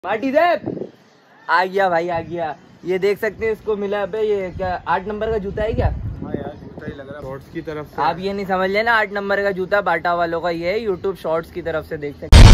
Party साहब आ गया भाई आ गया। ये देख सकते हैं इसको मिला पे, ये क्या 8 नंबर का जूता है क्या? हाँ यार जूता ही लग रहा है शॉर्ट्स की तरफ से। आप ये नहीं समझ लेना 8 नंबर का जूता बाटा वालों का ये है, यूट्यूब शॉर्ट्स की तरफ से देख सकते हैं।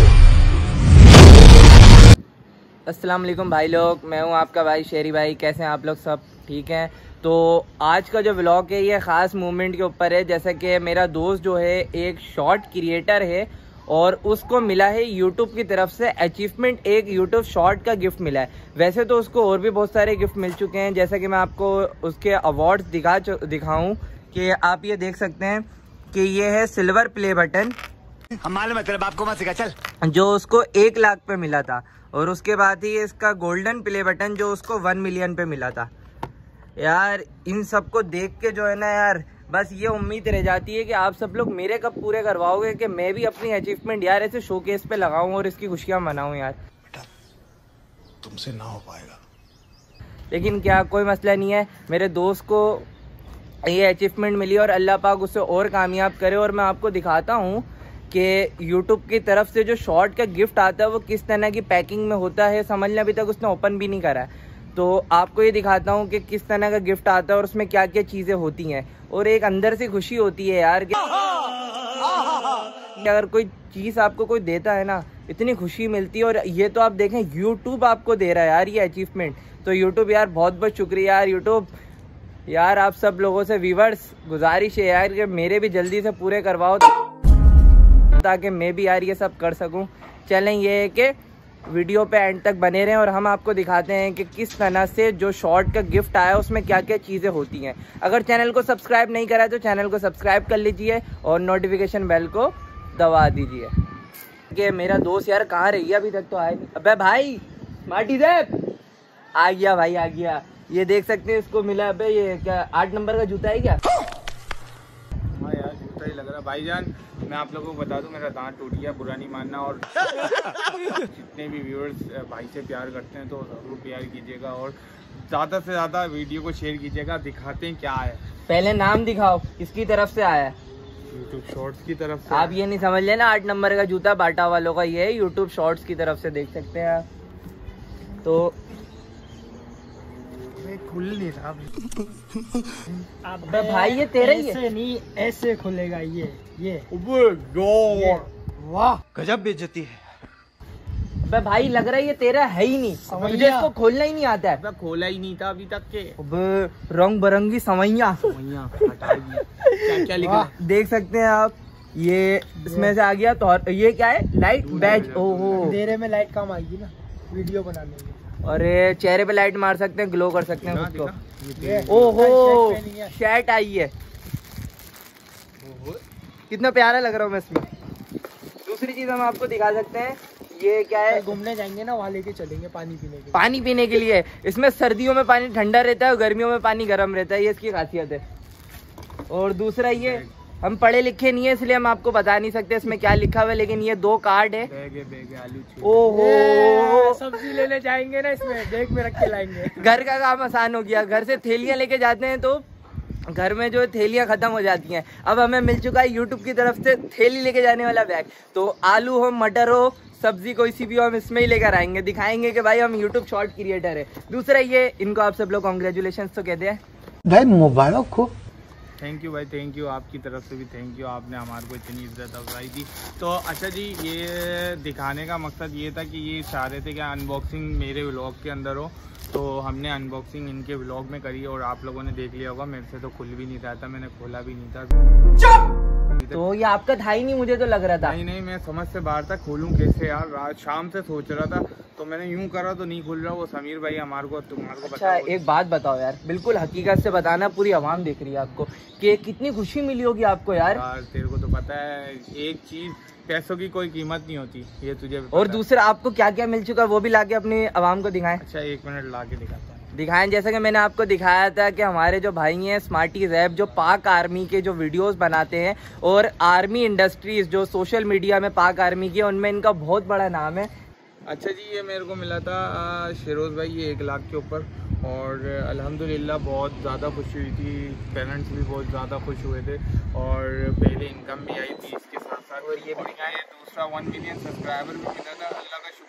अस्सलाम वालेकुम भाई लोग, मैं हूँ आपका भाई शेरी भाई। कैसे हैं आप लोग? सब ठीक हैं? तो आज का जो व्लॉग है ये ख़ास मूवमेंट के ऊपर है। जैसा कि मेरा दोस्त जो है एक शॉर्ट क्रिएटर है और उसको मिला है यूट्यूब की तरफ से अचीवमेंट, एक यूट्यूब शॉर्ट का गिफ्ट मिला है। वैसे तो उसको और भी बहुत सारे गिफ्ट मिल चुके हैं, जैसा कि मैं आपको उसके अवार्ड्स दिखाऊं कि आप ये देख सकते हैं कि ये है सिल्वर प्ले बटन, हमारे मतलब आपको मत सिखा चल, जो उसको 1 लाख पे मिला था। और उसके बाद ही इसका गोल्डन प्ले बटन जो उसको 1 मिलियन पे मिला था। यार इन सबको देख के जो है ना यार, बस ये उम्मीद रह जाती है कि आप सब लोग मेरे कब पूरे करवाओगे कि मैं भी अपनी अचीवमेंट यार ऐसे शोकेस पे लगाऊं और इसकी खुशियां मनाऊं। यार बेटा तुमसे ना हो पाएगा, लेकिन क्या कोई मसला नहीं है, मेरे दोस्त को ये अचीवमेंट मिली और अल्लाह पाक उसे और कामयाब करे। और मैं आपको दिखाता हूँ कि यूट्यूब की तरफ से जो शॉर्ट का गिफ्ट आता है वो किस तरह की पैकिंग में होता है। समझ लें अभी तक उसने ओपन भी नहीं करा है, तो आपको ये दिखाता हूँ कि किस तरह का गिफ्ट आता है और उसमें क्या क्या चीज़ें होती हैं। और एक अंदर से खुशी होती है यार कि अगर कोई चीज़ आपको कोई देता है ना, इतनी खुशी मिलती है। और ये तो आप देखें यूट्यूब आपको दे रहा है यार ये अचीवमेंट, तो यूट्यूब यार बहुत बहुत शुक्रिया यार यूट्यूब। यार आप सब लोगों से व्यूअर्स गुजारिश है यार कि मेरे भी जल्दी से पूरे करवाओ ताकि मैं भी यार ये सब कर सकूं। चलें, ये है कि वीडियो पे एंड तक बने रहें और हम आपको दिखाते हैं कि किस तरह से जो शॉर्ट का गिफ्ट आया उसमें क्या क्या चीज़ें होती हैं। अगर चैनल को सब्सक्राइब नहीं करा है तो चैनल को सब्सक्राइब कर लीजिए और नोटिफिकेशन बेल को दबा दीजिए। कि मेरा दोस्त यार कहाँ रही है, अभी तक तो आया नहीं। अबे भाई स्मार्टी साहब आ गया भाई आ गया। ये देख सकते हैं इसको मिला पे, ये क्या 8 नंबर का जूता है क्या? हाँ यार जूता ही लग रहा है भाईजान। मैं आप लोगों को बता दूं मेरा दांत टूट गया, बुरा नहीं मानना। और जितने भी व्यूअर्स भाई से प्यार करते हैं तो ज़रूर प्यार कीजिएगा और ज़्यादा से ज़्यादा वीडियो को शेयर कीजिएगा। दिखाते हैं क्या है, पहले नाम दिखाओ किसकी तरफ से आया है। यूट्यूब शॉर्ट्स की तरफ से। आप ये नहीं समझ लेना 8 नंबर का जूता बाटा वालों का ये है, यूट्यूब शॉर्ट्स की तरफ से देख सकते हैं आप। तो खुल नहीं रहा अबे भाई ये तेरा ही है। ऐसे नहीं, ऐसे खुलेगा ये। वाह गजब बेइज्जती है। अबे भाई लग रहा है ये तेरा है ही नहीं, तुझे इसको खोलना ही नहीं आता है। खोला ही नहीं था अभी तक के। अबे रंग बिरंगी सवैया क्या लिखा देख सकते हैं आप। ये इसमें से आ गया तो और ये क्या है, लाइट बैच। ओहो अंधेरे में लाइट काम आएगी ना वीडियो बनाने में। और चेहरे पे लाइट मार सकते हैं, ग्लो कर सकते हैं उसको। ये ओहो शर्ट आई है, कितना प्यारा लग रहा हूँ मैं इसमें। दूसरी चीज हम आपको दिखा सकते हैं, ये क्या है, घूमने जाएंगे ना वहाँ लेके चलेंगे पानी पीने के। पानी पीने के लिए। इसमें सर्दियों में पानी ठंडा रहता है और गर्मियों में पानी गर्म रहता है, ये इसकी खासियत है। और दूसरा ये हम पढ़े लिखे नहीं है इसलिए हम आपको बता नहीं सकते इसमें क्या लिखा हुआ है, लेकिन ये 2 कार्ड है। आलू ओहो सब्जी लेने जाएंगे ना, इसमें बैग में रख के लाएंगे। घर का काम आसान हो गया, घर से थैलियां लेके जाते हैं तो घर में जो थैलियां खत्म हो जाती हैं। अब हमें मिल चुका है यूट्यूब की तरफ से थैली लेके जाने वाला बैग। तो आलू हो मटर हो सब्जी कोई सी भी हो, हम इसमें ही लेकर आएंगे, दिखाएंगे कि भाई हम यूट्यूब शॉर्ट क्रिएटर है। दूसरा ये इनको आप सब लोग कॉन्ग्रेचुलेशन तो कहते हैं भाई, मुबारक हो। थैंक यू भाई, थैंक यू। आपकी तरफ से भी थैंक यू, आपने हमारे को इतनी इज्जत अफजाई दी। तो अच्छा जी, ये दिखाने का मकसद ये था कि ये चाह रहे थे कि अनबॉक्सिंग मेरे व्लॉग के अंदर हो, तो हमने अनबॉक्सिंग इनके व्लॉग में करी और आप लोगों ने देख लिया होगा। मेरे से तो खुल भी नहीं रहा था, मैंने खोला भी नहीं था। तो ये आपका था ही नहीं, मुझे तो लग रहा था। नहीं, मैं समझ से बाहर था, खोलूं कैसे यार। रात शाम से सोच रहा था तो मैंने यूं करा तो नहीं खुल रहा। वो समीर भाई हमारे को तुम्हारे को अच्छा एक बात बताओ यार, बिल्कुल हकीकत से बताना, पूरी आवाम देख रही है आपको, कि कितनी खुशी मिली होगी आपको यार। तेरे को तो पता है एक चीज, पैसों की कोई कीमत नहीं होती, ये तुझे भी पता और दूसरा आपको क्या क्या मिल चुका है वो भी लाके अपनी आवाम को दिखाएं। अच्छा 1 मिनट ला के दिखाता है। दिखाएं, जैसा कि मैंने आपको दिखाया था कि हमारे जो भाई हैं स्मार्टी जैब, जो पाक आर्मी के जो वीडियोस बनाते हैं और आर्मी इंडस्ट्रीज जो सोशल मीडिया में पाक आर्मी की, उनमें इनका बहुत बड़ा नाम है। अच्छा जी, ये मेरे को मिला था शेरोज़ भाई, ये 1 लाख के ऊपर। और अल्हम्दुलिल्लाह बहुत ज़्यादा खुशी हुई थी, पेरेंट्स भी बहुत ज़्यादा खुश हुए थे और पहले इनकम भी आई थी इसके साथ साथ। और ये दूसरा 1 मिलियन सब्सक्राइबर भी मिला था। अल्लाह का शुक्र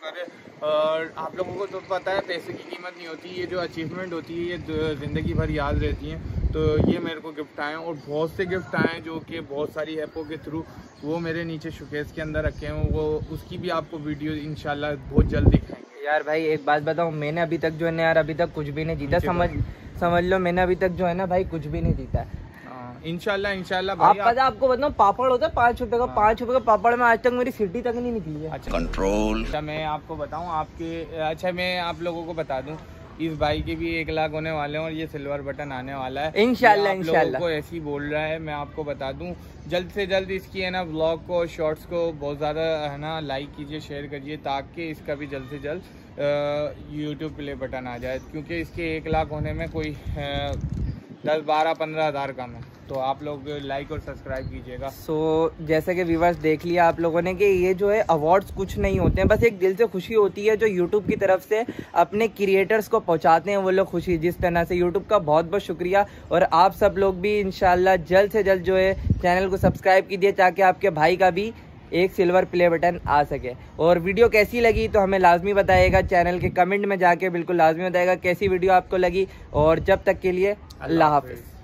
करे। और आप लोगों को तो पता है पैसे की कीमत नहीं होती, ये जो अचीवमेंट होती है ये ज़िंदगी भर याद रहती हैं। तो ये मेरे को गिफ्ट आए हैं और बहुत से गिफ्ट आए हैं जो कि बहुत सारी ऐपों के थ्रू, वो मेरे नीचे शोकेस के अंदर रखे हैं, वो उसकी भी आपको वीडियो इंशाल्लाह बहुत जल्द दिखाएंगे। यार भाई एक बात बताऊँ, मैंने अभी तक जो है ना यार अभी तक कुछ भी नहीं जीता, समझ लो मैंने अभी तक जो है ना भाई कुछ भी नहीं जीता है। इंशाल्लाह भाई। आपको बताऊँ पापड़ होता है 5 रुपए का, 5 रुपए का पापड़ में आज तक मेरी सीटी तक नहीं निकली है। अच्छा कंट्रोल। अच्छा मैं आपको बताऊँ मैं आप लोगों को बता दूँ, इस भाई के भी 1 लाख होने वाले हैं और ये सिल्वर बटन आने वाला है इंशाल्लाह को ऐसे ही बोल रहा है। मैं आपको बता दूं जल्द से जल्द इसकी है ना व्लॉग को, शॉर्ट्स को बहुत ज़्यादा है ना लाइक कीजिए, शेयर करिए, ताकि इसका भी जल्द से जल्द यूट्यूब प्ले बटन आ जाए, क्योंकि इसके 1 लाख होने में कोई 10-12-15 हज़ार कम है। तो आप लोग लाइक और सब्सक्राइब कीजिएगा। जैसे कि व्यूअर्स देख लिया आप लोगों ने कि ये जो है अवार्ड्स कुछ नहीं होते हैं, बस एक दिल से खुशी होती है जो यूट्यूब की तरफ से अपने क्रिएटर्स को पहुंचाते हैं वो लोग खुशी। जिस तरह से यूट्यूब का बहुत बहुत शुक्रिया। और आप सब लोग भी इंशाल्लाह जल्द से जल्द जो है चैनल को सब्सक्राइब कीजिए ताकि आपके भाई का भी एक सिल्वर प्ले बटन आ सके। और वीडियो कैसी लगी तो हमें लाजमी बताइएगा, चैनल के कमेंट में जाके बिल्कुल लाजमी बताइएगा कैसी वीडियो आपको लगी। और जब तक के लिए अल्लाह हाफिज़।